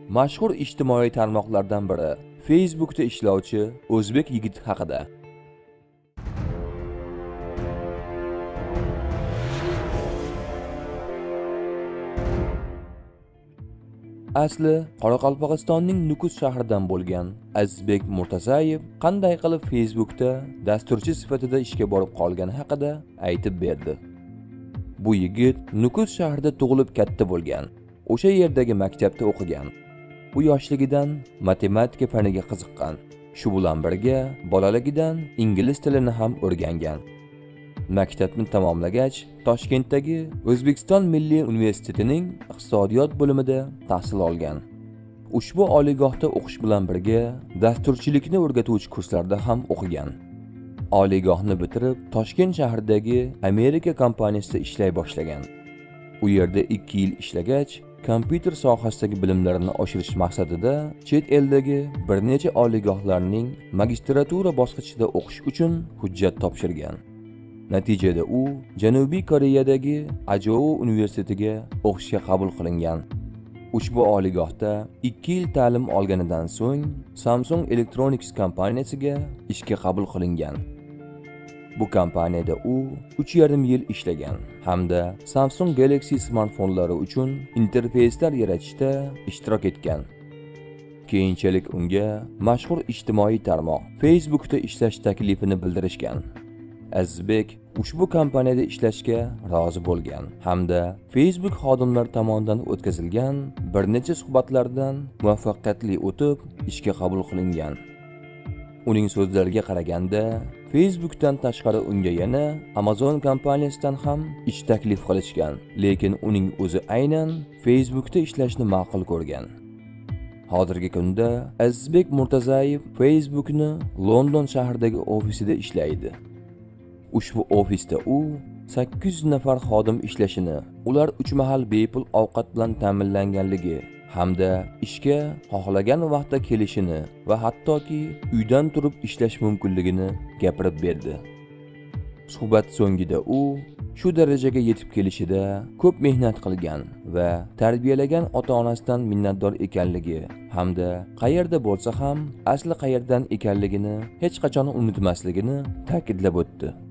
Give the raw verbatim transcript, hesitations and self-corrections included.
Mashhur ijtimoiy tarmoqlardan biri Facebook'da ishlovchi o'zbek yigit haqida. Asli Qoraqalpog'istonning Nukus shahridan bo'lgan Azizbek Murtazayev qanday qilib Facebook'da dasturchi sifatida ishga borib qolgani haqida aytib berdi. Bu yigit Nukus shahrida tug'ilib katta bo'lgan. O'sha yerdagi maktabda o'qigan. U yoshligidan matematika faniga qiziqqan. Shu bilan birga bolaligidan ingliz tilini ham o'rgangan. Maktabni tamomlagach, Toshkentdagi O'zbekiston Milliy universitetining iqtisodiyot bo'limida tahsil olgan. Ushbu oliygohda o'qish bilan birga dasturchilikni o'rgatuvchi kurslarda ham o'qigan. Oliygohni bitirib, Toshkent shahridagi Amerika kompaniyasida ishlay boshlagan. U yerda ikki yil ishlagach, kompyuter sohasidagi bilimlarini oshirish maqsadida chet eldagi bir necha oliygohlarning magistratura bosqichida o'qish uchun hujjat topshirgan. Natijada u Janubiy Koreyadagi Ajou universitetiga o'qishga qabul qilingan. Ushbu oliygohda ikki yil ta'lim olganidan so'ng Samsung Electronics kompaniyasiga ishga qabul qilingan. Bu kompaniyada u uch yarim yil ishlagan hamda Samsung Galaxy smartfonlari uchun interfeyslar yaratishda ishtirok etgan. Keyinchalik unga mashhur ijtimoiy tarmoq Facebook'da ishlash taklifini bildirishgan. Azizbek ushbu kompaniyada ishlashga rozi bo'lgan hamda Facebook xodimlari tomonidan o'tkazilgan bir necha suhbatlardan muvaffaqiyatli o'tib ishga qabul qilingan. Uning so'zlariga qaraganda, Facebook'dan tashqari unga yana Amazon kompaniyasidan ham ish taklif qilishgan, lekin uning o'zi aynan Facebook'da ishlashni ma'qul ko'rgan. Hozirgi kunda Azizbek Murtazayev Facebook'ni London shahridagi ofisida ishlaydi. Ushbu ofisda u sakkiz yuz nafar xodim ishlashini, ular uch mahal bepul ovqat bilan ta'minlanganligi hamda ishga xohlagan vaqtda kelishini va hattoki uydan turib ishlash mumkinligini gapirib berdi. Suhbat so'ngida u shu darajaga yetib kelishida ko'p mehnat qilgan va tarbiyalagan ota-onasidan minnatdor ekanligi hamda qayerda bo'lsa ham asli qayerdan ekanligini hech qachon unutmasligini ta'kidlab o'tdi.